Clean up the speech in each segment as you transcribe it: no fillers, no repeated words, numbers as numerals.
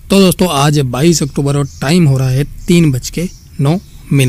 तो दोस्तों आज 22 अक्टूबर और टाइम हो रहा है 3:09।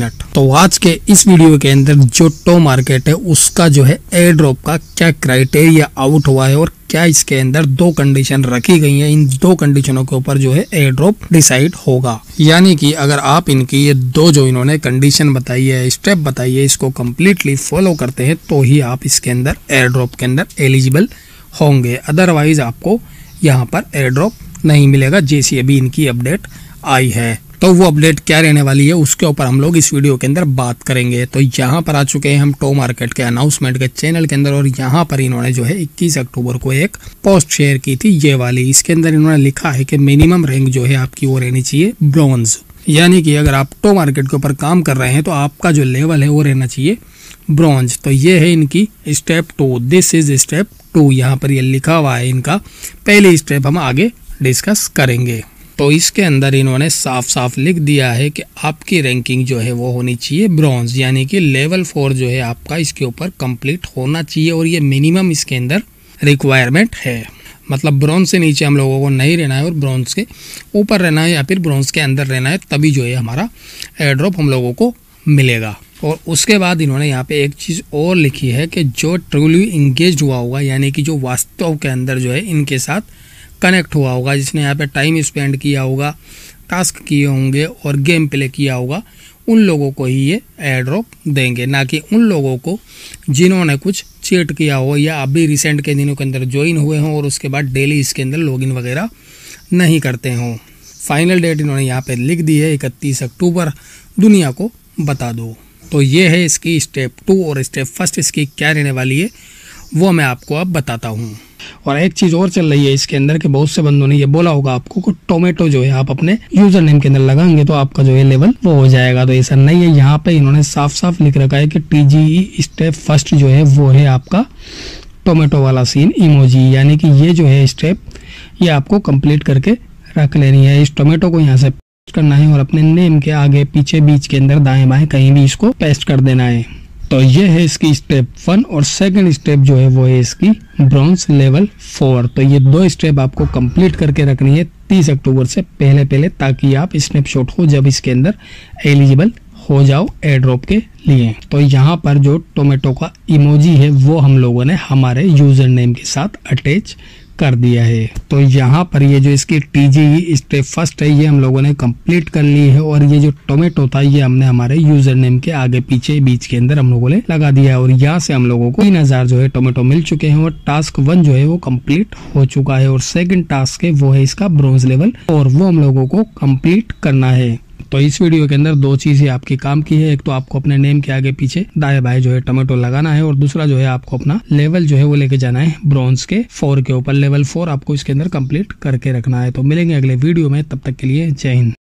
तो आज के इस वीडियो के अंदर जो टो मार्केट है उसका जो है एयर ड्रॉप का क्या क्राइटेरिया आउट हुआ है और क्या इसके अंदर दो कंडीशन रखी गई हैं। इन दो कंडीशनों के ऊपर जो है एयर ड्रॉप डिसाइड होगा। यानी कि अगर आप इनकी ये दो जो इन्होंने कंडीशन बताई है, स्टेप बताई है, इसको कम्प्लीटली फॉलो करते हैं तो ही आप इसके अंदर एयर ड्रॉप के अंदर एलिजिबल होंगे। अदरवाइज आपको यहाँ पर एयर ड्रॉप नहीं मिलेगा। जैसी अभी इनकी अपडेट आई है तो वो अपडेट क्या रहने वाली है उसके ऊपर हम लोग इस वीडियो के अंदर बात करेंगे। तो यहाँ पर आ चुके हैं हम टो मार्केट के अनाउंसमेंट के चैनल के अंदर और यहाँ पर इन्होंने जो है 21 अक्टूबर को एक पोस्ट शेयर की थी ये वाली। इसके अंदर इन्होंने लिखा है कि मिनिमम रैंक जो है आपकी वो रहनी चाहिए ब्रॉन्ज। यानी कि अगर आप टो मार्केट के ऊपर काम कर रहे हैं तो आपका जो लेवल है वो रहना चाहिए ब्रॉन्ज। तो ये है इनकी स्टेप 2। This is step 2। यहाँ पर ये लिखा हुआ है इनका। पहली स्टेप हम आगे डिस्कस करेंगे। तो इसके अंदर इन्होंने साफ साफ लिख दिया है कि आपकी रैंकिंग जो है वो होनी चाहिए ब्रॉन्ज, यानी कि लेवल 4 जो है आपका इसके ऊपर कंप्लीट होना चाहिए और ये मिनिमम इसके अंदर रिक्वायरमेंट है। मतलब ब्रॉन्ज से नीचे हम लोगों को नहीं रहना है और ब्रॉन्ज के ऊपर रहना है या फिर ब्रॉन्ज के अंदर रहना है, तभी जो है हमारा एयर ड्रॉप हम लोगों को मिलेगा। और उसके बाद इन्होंने यहाँ पे एक चीज़ और लिखी है कि जो ट्रूली इंगेज हुआ होगा, यानी कि जो वास्तव के अंदर जो है इनके साथ कनेक्ट हुआ होगा, जिसने यहाँ पे टाइम स्पेंड किया होगा, टास्क किए होंगे और गेम प्ले किया होगा, उन लोगों को ही ये एयर ड्रॉप देंगे, ना कि उन लोगों को जिन्होंने कुछ चीट किया हो या अभी रिसेंट के दिनों के अंदर ज्वाइन हुए हों और उसके बाद डेली इसके अंदर लॉगिन वगैरह नहीं करते हों। फाइनल डेट इन्होंने यहाँ पे लिख दी है 31 अक्टूबर। दुनिया को बता दो। तो ये है इसकी स्टेप 2 और स्टेप फर्स्ट इसकी क्या रहने वाली है वो मैं आपको अब बताता हूँ। और एक चीज़ और चल रही है इसके अंदर कि बहुत से बंदों ने ये बोला होगा आपको कि टोमेटो जो है आप अपने यूजर नेम के अंदर लगाएंगे तो आपका जो है लेवल वो हो जाएगा। तो ऐसा नहीं है। यहाँ पे इन्होंने साफ साफ लिख रखा है कि TGE स्टेप फर्स्ट जो है वो है आपका टोमेटो वाला सीन इमोजी, यानी कि ये जो है स्टेप ये आपको कंप्लीट करके रख लेनी है। इस टोमेटो को यहाँ से पेस्ट करना है और अपने नेम के आगे पीछे बीच के अंदर दाएं बाएं कहीं भी इसको पेस्ट कर देना है। तो ये है इसकी स्टेप 1 और सेकंड स्टेप जो है वो है इसकी ब्रॉन्ज लेवल 4। तो ये दो स्टेप आपको कंप्लीट करके रखनी है 30 अक्टूबर से पहले ताकि आप स्नैपशॉट हो जब इसके अंदर एलिजिबल हो जाओ एयर ड्रॉप के लिए। तो यहाँ पर जो टोमेटो का इमोजी है वो हम लोगों ने हमारे यूजर नेम के साथ अटैच कर दिया है। तो यहाँ पर ये जो इसकी TGE स्टेप फर्स्ट है ये हम लोगों ने कंप्लीट कर ली है और ये जो टोमेटो था ये हमने हमारे यूजर नेम के आगे पीछे बीच के अंदर हम लोगों ने लगा दिया है और यहाँ से हम लोगों को 3000 जो है टोमेटो मिल चुके हैं और टास्क 1 जो है वो कंप्लीट हो चुका है और सेकंड टास्क है वो है इसका ब्रॉन्ज लेवल और वो हम लोगों को कंप्लीट करना है। तो इस वीडियो के अंदर दो चीजें आपकी काम की है। एक तो आपको अपने नेम के आगे पीछे दाएं बाएं जो है टोमेटो लगाना है और दूसरा जो है आपको अपना लेवल जो है वो लेके जाना है ब्रॉन्ज के 4 के ऊपर। लेवल 4 आपको इसके अंदर कंप्लीट करके रखना है। तो मिलेंगे अगले वीडियो में, तब तक के लिए जय हिंद।